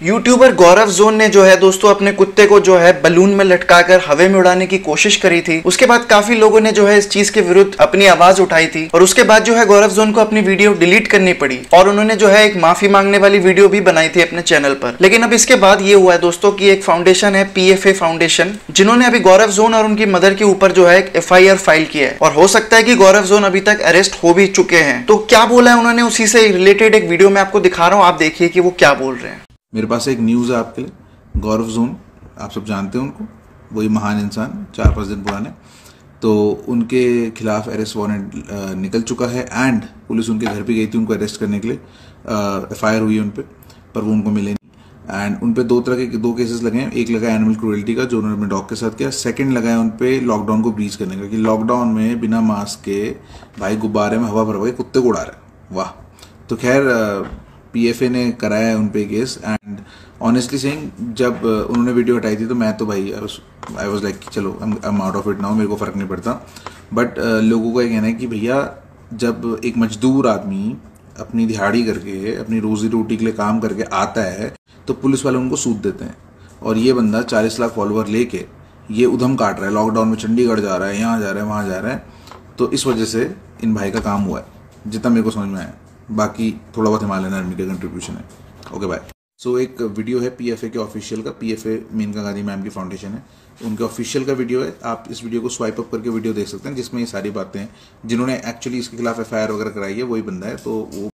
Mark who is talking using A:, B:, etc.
A: YouTuber गौरव zone ने जो है दोस्तों अपने कुत्ते को जो है बलून में लटकाकर हवा में उड़ाने की कोशिश करी थी। उसके बाद काफी लोगों ने जो है इस चीज के विरुद्ध अपनी आवाज उठाई थी और उसके बाद जो है गौरव जोन को अपनी वीडियो डिलीट करनी पड़ी और उन्होंने जो है एक माफी मांगने वाली वीडियो भी बनाई थी अपने चैनल पर। लेकिन अब इसके बाद ये हुआ है दोस्तों की एक फाउंडेशन है PFA फाउंडेशन, जिन्होंने अभी गौरव जोन और उनकी मदर के ऊपर जो है एक FIR फाइल किया है और हो सकता है कि गौरव जोन अभी तक अरेस्ट हो भी चुके हैं। तो क्या बोला है उन्होंने उसी से रिलेटेड एक वीडियो में आपको दिखा रहा हूँ, आप देखिए कि वो क्या बोल रहे हैं।
B: मेरे पास एक न्यूज़ है आपके लिए। गौरव जोन, आप सब जानते हैं उनको, वही महान इंसान 4-5 दिन पुराने, तो उनके खिलाफ अरेस्ट वारंट निकल चुका है एंड पुलिस उनके घर पे गई थी उनको अरेस्ट करने के लिए। FIR हुई है उन पर वो उनको मिले नहीं एंड उन पे दो तरह के 2 केसेस लगे हैं। एक लगा है एनिमल क्रूएल्टी का जो उन्होंने अपने डॉग के साथ किया, सेकंड लगा है उन पे लॉकडाउन को ब्रीच करने का कि लॉकडाउन में बिना मास्क के भाई गुब्बारे में हवा भरवा के कुत्ते को उड़ा रहे हैं। वाह। तो खैर PFA ने कराया है उन पे केस एंड ऑनेस्टली सेइंग जब उन्होंने वीडियो हटाई थी तो मैं तो भाई आई वाज लाइक चलो I am out of it now, मेरे को फ़र्क नहीं पड़ता। बट लोगों का ये कहना है कि भैया जब एक मजदूर आदमी अपनी दिहाड़ी करके अपनी रोजी रोटी के लिए काम करके आता है तो पुलिस वाले उनको सूद देते हैं और ये बंदा 40 लाख फॉलोवर लेके ये उधम काट रहा है, लॉकडाउन में चंडीगढ़ जा रहा है, यहाँ जा रहा है, वहाँ जा रहा है। तो इस वजह से इन भाई का काम हुआ है जितना मेरे को समझ में आया। बाकी थोड़ा बहुत हिमालयन आर्मी का कंट्रीब्यूशन है। Okay bye. सो एक वीडियो है PFA के ऑफिशियल का, PFA मेनका गांधी मैम की फाउंडेशन है, उनके ऑफिशियल का वीडियो है। आप इस वीडियो को स्वाइप अप करके वीडियो देख सकते हैं जिसमें ये सारी बातें हैं। जिन्होंने एक्चुअली इसके खिलाफ FIR वगैरह कराई है वही बंदा है, तो वो